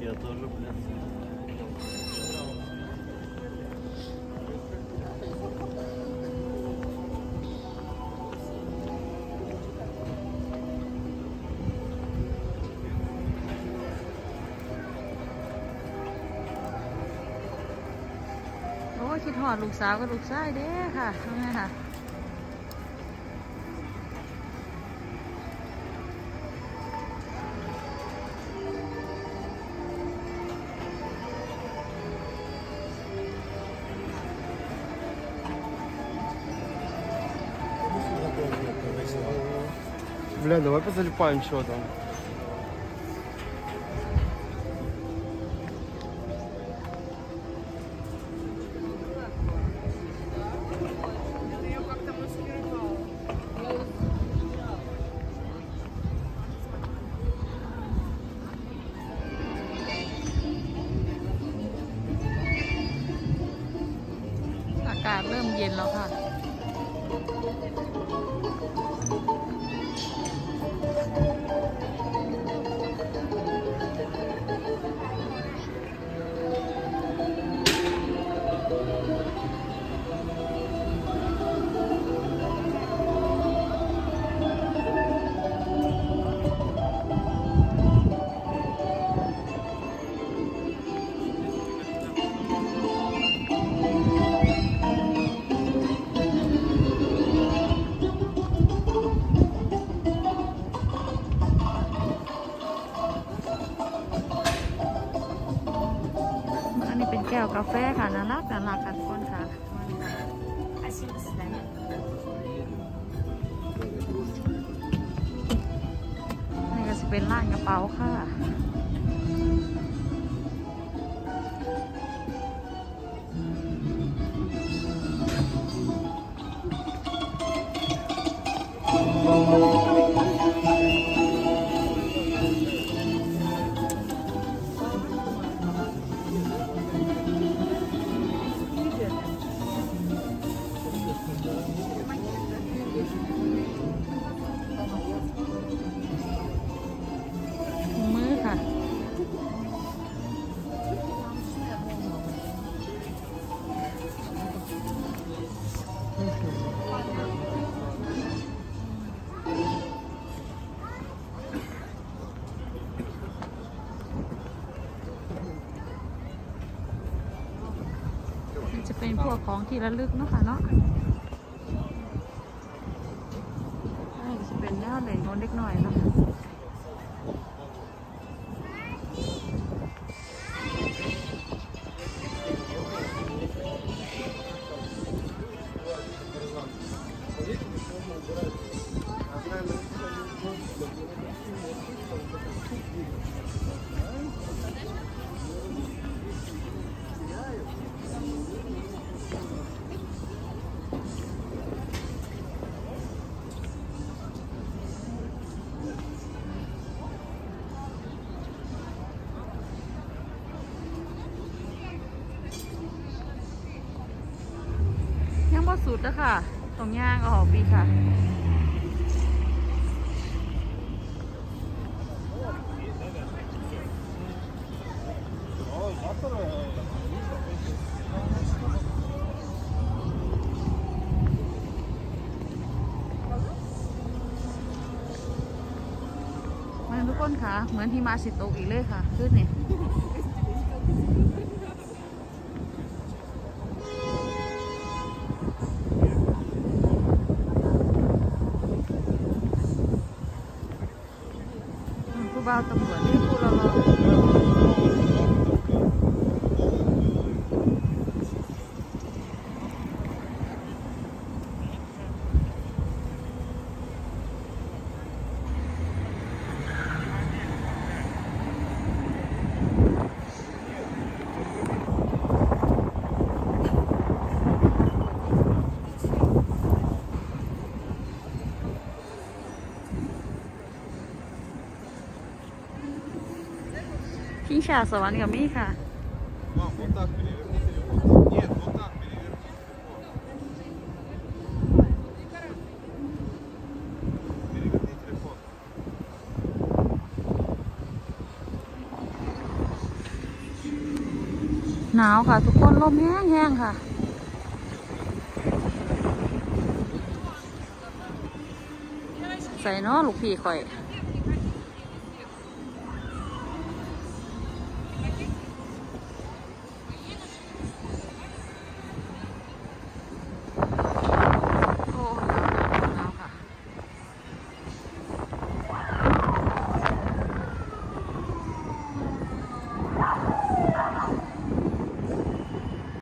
Я тоже, блядь. โอ้ยคิดหอดลูกสาวกับลูกชายเด้ค่ะทำไงค่ะ Бля, давай позалипаем что там. อากาศเริ่มเย็นแล้วค่ะแก้วกาแฟค่ะน่ารักค่ะทุกคนค่ะนี่ก็จะเป็นร้านกระเป๋าค่ะมือค่ะจะเป็นพวกของที่ระลึกเนาะค่ะเนาะจะเป็นแนวเล่นของเด็กหน่อยเนาะยังบ่สุดแล้วค่ะตรงย่างก็ออกปีค่ะมาทุกคนค่ะเหมือนที่มาสิโตกอีกเลยค่ะขึ้นเนี่ยผู้บ่าวตำรวจที่พูดเราชิงชาสวรรค์กับมี่ค่ะหนาวค่ะทุกคนลมแห้งๆค่ะใส่เนาะลูกพี่ข่อย